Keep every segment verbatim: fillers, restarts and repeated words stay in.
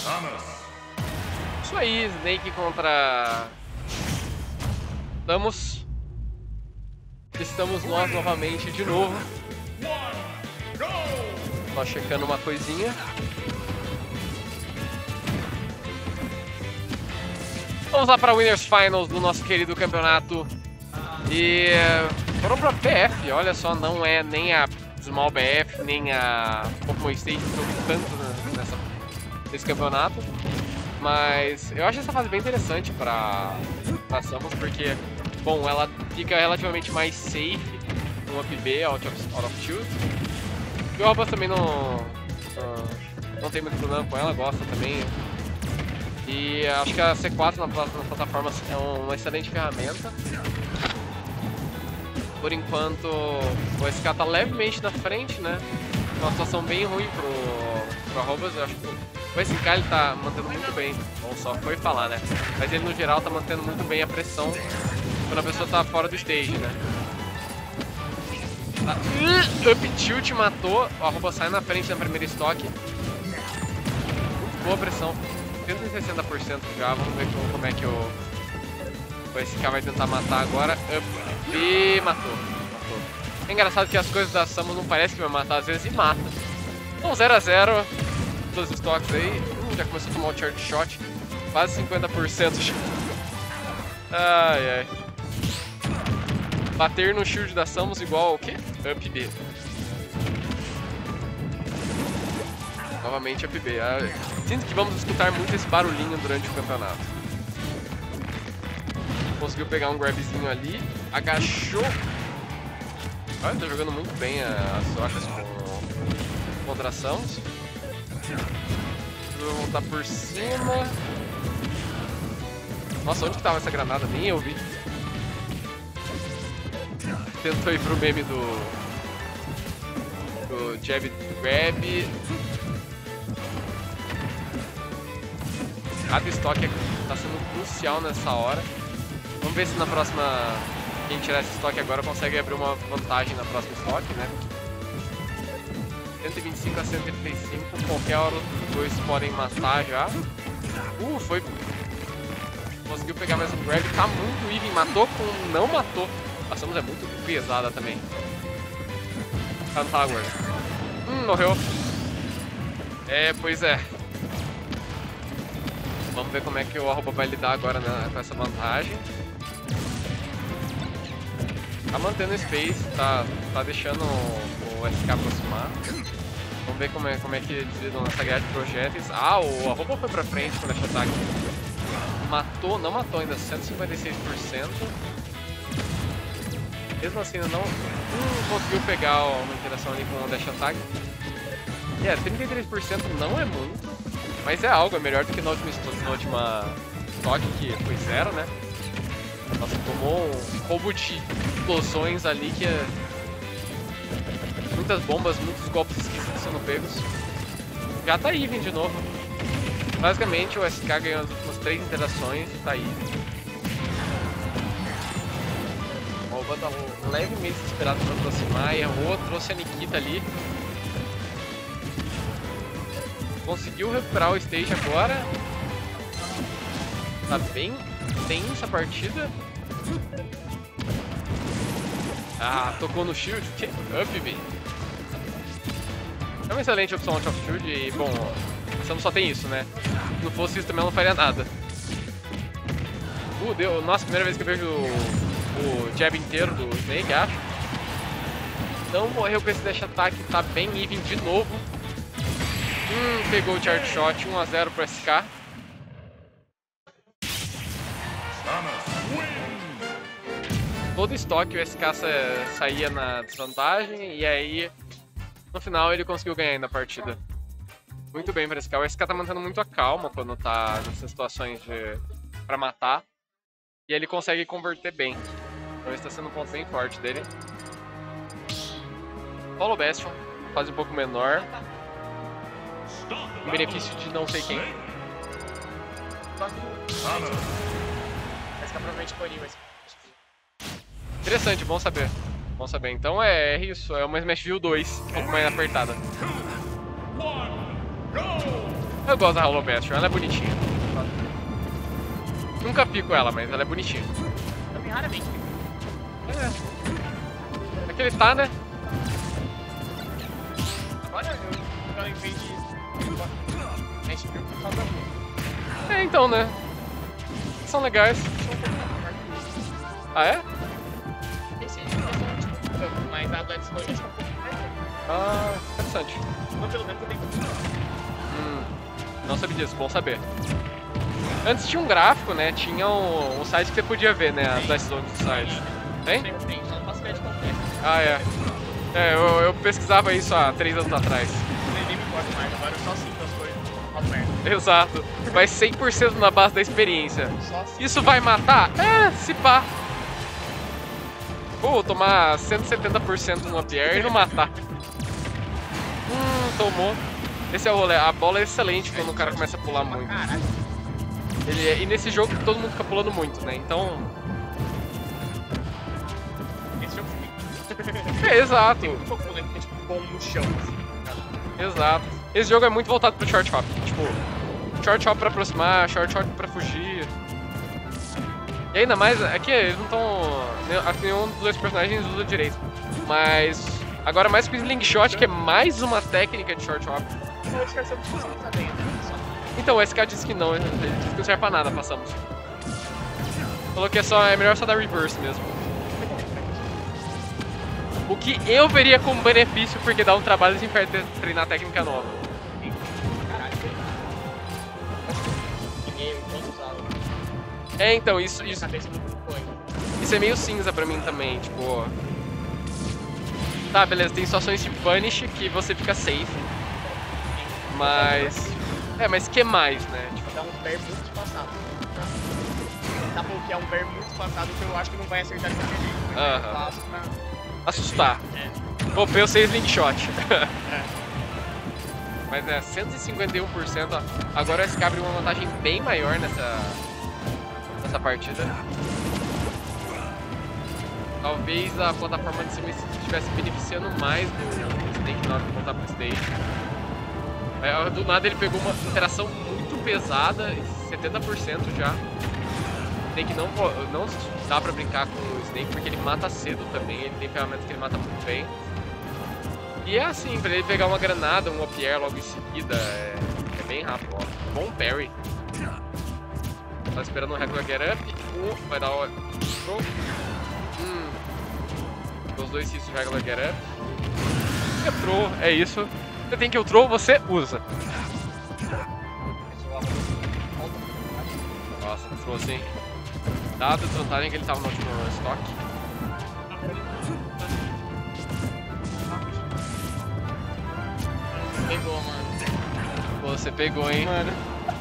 Isso aí, Snake contra Samus. Estamos nós novamente de novo. Só checando uma coisinha. Vamos lá para Winners Finals do nosso querido campeonato. E foram para B F, olha só, não é nem a Small B F, nem a Pokémon Stage que eu vi tanto nessa, nesse campeonato. Mas eu acho essa fase bem interessante para a Samus, porque, bom, ela fica relativamente mais safe no up B, out of, out of shield. E o Robas também não, não, não tem muito problema com ela, gosta também. E acho que a C quatro na, na plataforma é uma excelente ferramenta. Por enquanto, o S K tá levemente na frente, né? Uma situação bem ruim pro, pro Robas. Eu acho que o S K ele tá mantendo muito bem. Bom, só foi falar, né? Mas ele no geral tá mantendo muito bem a pressão quando a pessoa tá fora do stage, né? Uh, up tilt matou. O Arroba sai na frente na primeira estoque. Muito boa pressão. cento e sessenta por cento já. Vamos ver como é que o, o S K vai tentar matar agora. Up. E matou, matou. É engraçado que as coisas da Samus não parecem que vai matar às vezes e mata. Então zero a zero, todos os toques aí. Uh, já começou a tomar o charge shot. Quase cinquenta por cento já. Ai ai. Bater no shield da Samus igual ao quê? Up B. Novamente up B. Ah, sinto que vamos escutar muito esse barulhinho durante o campeonato. Conseguiu pegar um grabzinho ali, agachou. Olha, tá jogando muito bem as rochas com contra a Samus. Vou voltar por cima. Nossa, onde que tava essa granada? Nem eu vi. Tentou ir pro meme do, do jab grab. Cada estoque tá sendo crucial nessa hora. Vamos ver se na próxima, quem tirar esse estoque agora consegue abrir uma vantagem na próxima estoque, né? cento e vinte e cinco a cento e trinta e cinco, qualquer hora os dois podem matar já. Uh, foi... Conseguiu pegar mais um grab, tá muito even, matou com... não matou. A Samus é muito pesada também. Cantower. Hum, morreu. É, pois é. Vamos ver como é que o Arroba vai lidar agora, né, com essa vantagem. Tá mantendo o space, tá, tá deixando o, o S K aproximar. Vamos ver como é, como é que eles lidam nessa guerra de projéteis. Ah, o Arroba foi pra frente com o dash attack. Matou, não matou ainda, cento e cinquenta e seis por cento. Mesmo assim, não hum, conseguiu pegar uma interação ali com o dash attack. E é, trinta e três por cento não é muito, mas é algo, é melhor do que na última, na última toque, que foi zero, né? Nossa, tomou um roubo de explosões ali que é... muitas bombas, muitos golpes esquisitos sendo pegos. Já tá even de novo. Basicamente o S K ganhou as últimas três interações e tá even. O Alba tá levemente desesperado pra aproximar, errou, trouxe a Nikita ali. Conseguiu recuperar o stage agora. Tá bem tensa a partida. Ah, tocou no shield. Up B. É uma excelente opção out of shield e, bom, a Samus só tem isso, né? Se não fosse isso também ela não faria nada. Uh, deu. Nossa, primeira vez que eu vejo o, o jab inteiro do Snake, acho. Não morreu com esse dash attack, tá bem even de novo. Hum, pegou o charge shot, um a zero pro S K. Todo estoque o S K sa saía na desvantagem e aí no final ele conseguiu ganhar ainda a partida. Muito bem para o S K. O S K tá mantendo muito a calma quando tá nessas situações de... pra matar. E ele consegue converter bem. Então esse tá sendo um ponto bem forte dele. Follow Bastion, fase um pouco menor. Em benefício de não sei quem. Mas que provavelmente baniu esse. Interessante, bom saber. Bom saber. Então é, é isso, é uma Smashville dois, um pouco mais apertada. Eu gosto da Hollow Bastion, ela é bonitinha. Nunca pico ela, mas ela é bonitinha. Também raramente. É. É que ele tá, né? Agora eu, eu em vez de... A gente viu por causa da... É, então, né? São legais. Ah, é? Esse é tipo, mas a Black Slow acho que é um pouco mais. Ah, interessante. Não, pelo menos eu tenho. Hum, não sabia disso, bom saber. Antes tinha um gráfico, né? Tinha um, um site que você podia ver, né? As decisões do site. Tem? Tem, tem, só não faço ideia de qual é. Ah, é. É, eu, eu pesquisava isso há três anos atrás. Nem me importa mais, agora eu só sinto as coisas. Falo merda. Exato. Vai cem por cento na base da experiência. Só sinto. Isso vai matar? É, se pá. Pô, tomar cento e setenta por cento no Pierre e não matar. Hum, tomou. Esse é o rolê. A bola é excelente quando o cara começa a pular muito. Caralho. Ele é- e nesse jogo todo mundo fica pulando muito, né? Então. Esse jogo foi. É, exato. Tem muito pouco, né? Porque é tipo bom no chão, assim. Cara. Exato. Esse jogo é muito voltado pro short hop. Tipo, short hop pra aproximar, short hop pra fugir. E ainda mais, aqui eles não estão. Nenhum dos dois personagens usa direito. Mas agora mais com o slingshot, que é mais uma técnica de short hop. Eu acho que essa opção tá bem, né? Só. Então, o S K disse que não, ele disse que não serve pra nada, passamos. Falou que é, só, é melhor só dar reverse mesmo. O que eu veria como benefício, porque dá um trabalho de inferno treinar técnica nova. Caralho, velho. Ninguém enquanto usava. É, então, isso, isso, Cabeça não foi. isso é meio cinza pra mim também, tipo... Tá, beleza, tem situações de punish que você fica safe. Mas... É, mas que mais, né? Tipo, Dá um bear muito espaçado. Dá pra bloquear um bear muito espaçado que eu acho que não vai acertar de qualquer jeito. Mas Aham. eu faço pra... assustar. É. Vou ver o seis slingshot. É. Mas é, cento e cinquenta e um por cento, ó. Agora o S K abriu uma vantagem bem maior nessa, nessa partida. Talvez a plataforma de cima estivesse beneficiando mais do Snake na hora de voltar pro stage. É, do nada ele pegou uma interação muito pesada, setenta por cento já. Snake não, vo- não dá pra brincar com o Snake porque ele mata cedo também, ele tem ferramentas que ele mata muito bem. E é assim, pra ele pegar uma granada, um up air logo em seguida, é, é bem rápido, ó. Bom parry. Tá esperando um regular get up, um, vai dar o... Hum. Os dois hits de regular get up. Entrou, é isso. Você tem que o throw, você usa. Nossa, throw assim. Dado a desvantagem que ele tava no último stock. Pegou, mano. Você pegou, hein? Mano.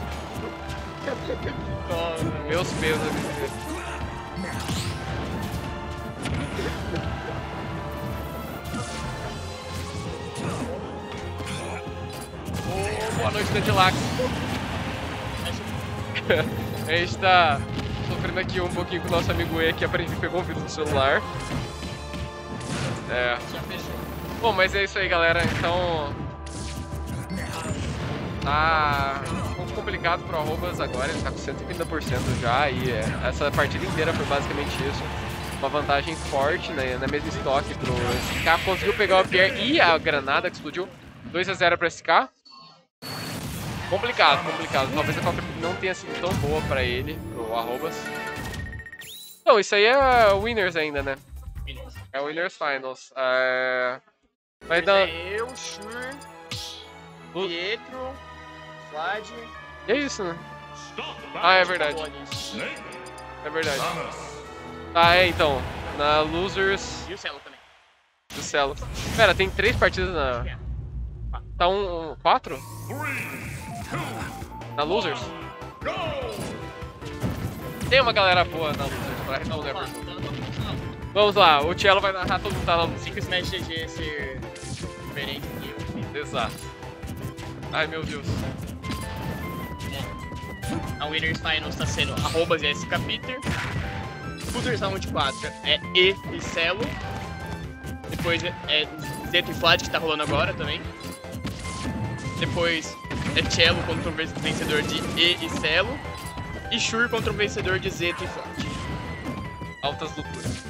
Meus pesos. Oh, boa noite, Dedilax. A gente tá sofrendo aqui um pouquinho com o nosso amigo E, que aparentemente pegou um vírus no celular. É. Já fechou. Bom, mas é isso aí, galera. Então... Tá um pouco complicado pro Arrobas agora, ele tá com cento e trinta por cento já e é, essa partida inteira foi basicamente isso. Uma vantagem forte, né, na mesma estoque pro S K, conseguiu pegar o Pierre e a granada que explodiu. dois a zero pro S K. Complicado, complicado. Talvez a Copa não tenha sido tão boa pra ele, pro Arrobas. Não, isso aí é Winners ainda, né? Beleza. É Winners Finals. É... Vai Esse dar... é eu, Shur, Pietro, Vlad. E é isso, né? Ah, é verdade. É verdade. Ah, é, então. Na Losers E o Celo também. do Celo. Pera, tem três partidas na... Tá um... um quatro? Na Losers? Tem uma galera boa na Losers pra responder a pergunta. Vamos lá, o Cello vai narrar, todo mundo tá na... cinco Smash G G ser diferente que eu. Exato. Ai, meu Deus. A Winners Finals tá sendo arrobas e S K Peter. Losers Round quatro é E e Celo. Depois é Zeto e Vlad, que tá rolando agora também. Depois é Cello contra o vencedor de E e Celo. E Shur contra o vencedor de Zeta e Forte. Altas lutas.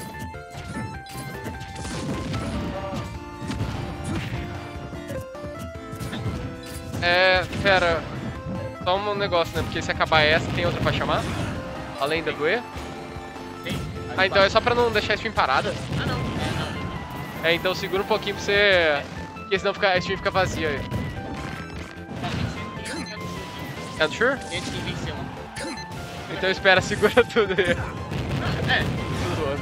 É, pera, só um negócio, né? Porque se acabar essa, tem outra pra chamar? Além da do E? Tem. Ah, então é só pra não deixar a stream parada? Ah, não. É, não. É, então segura um pouquinho pra você... Porque senão fica, a stream fica vazia aí. É do Shure? Gente que venceu. Então espera, segura tudo aí. É. Tudo zoando.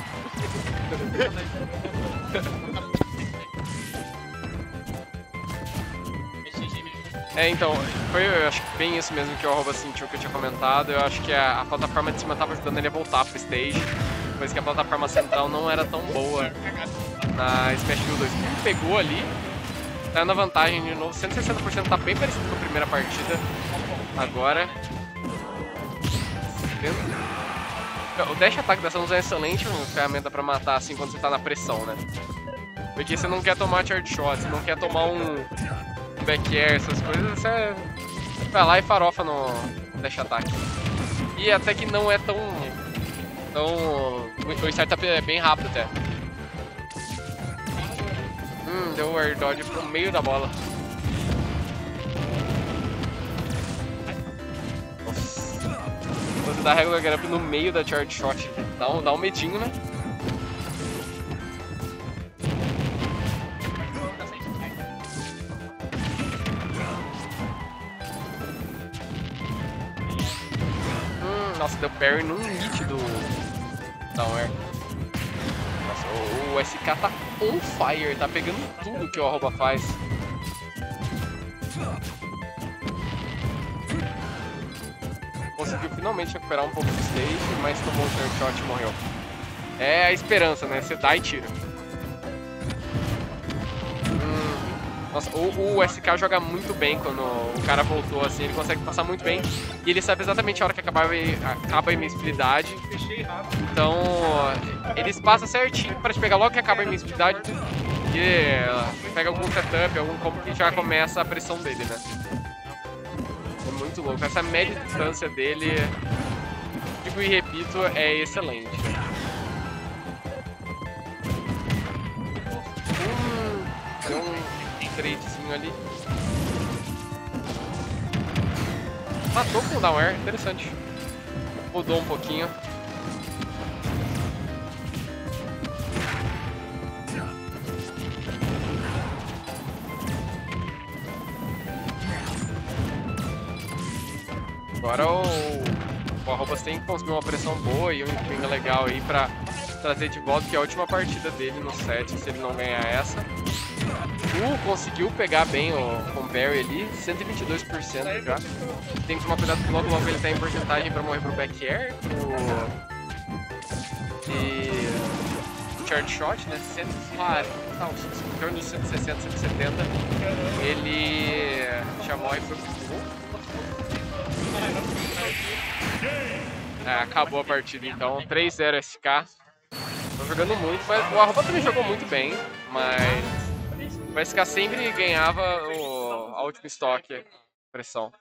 É, então, foi eu acho que bem isso mesmo que o Arroba sentiu que eu tinha comentado. Eu acho que a, a plataforma de cima tava ajudando ele a voltar pro stage. Pois que a plataforma central não era tão boa na Smash Hill dois. Ele pegou ali, tá na vantagem de novo. cento e sessenta por cento tá bem parecido com a primeira partida. Agora. O dash attack dessa luz é excelente, uma ferramenta pra matar assim quando você tá na pressão, né? Porque você não quer tomar charge shot, você não quer tomar um back air, essas coisas, você vai lá e farofa no dash attack. E até que não é tão... tão... o startup é bem rápido até. Hum, deu o air dodge pro meio da bola. Você dá regular get up no meio da charge shot. Dá um, dá um medinho, né? Hum, nossa, deu parry num hit do down air. Nossa, o, o S K tá on fire, tá pegando tudo que o Arroba faz. Conseguiu finalmente recuperar um pouco do stage, mas tomou um turn shot e morreu. É a esperança, né? Você dá e tira. Hum, nossa, o, o S K joga muito bem quando o cara voltou assim, ele consegue passar muito bem. E ele sabe exatamente a hora que acaba, acaba a invencibilidade. Então, eles passam certinho para te pegar logo que acaba a invencibilidade. E pega algum setup, algum combo que já começa a pressão dele, né? Muito louco. Essa média distância dele, digo e repito, é excelente. Hum, deu um tradezinho ali. Matou com o down air, interessante. Mudou um pouquinho. Agora o, o Arrobas tem que conseguir uma pressão boa e um empenho legal aí pra trazer de volta, que é a última partida dele no set, se ele não ganhar essa. O conseguiu pegar bem o com parry ali, cento e vinte e dois por cento já. Tem que tomar cuidado que logo logo ele tá em porcentagem pra morrer pro back air. Pro... E... charge shot, né? cento e quarenta, não, em torno dos cento e sessenta, cento e setenta. Ele já morre pro... É, acabou a partida então, três a zero S K. Tô jogando muito, mas o Arroba também jogou muito bem, mas o S K sempre ganhava o, a última estoque, pressão.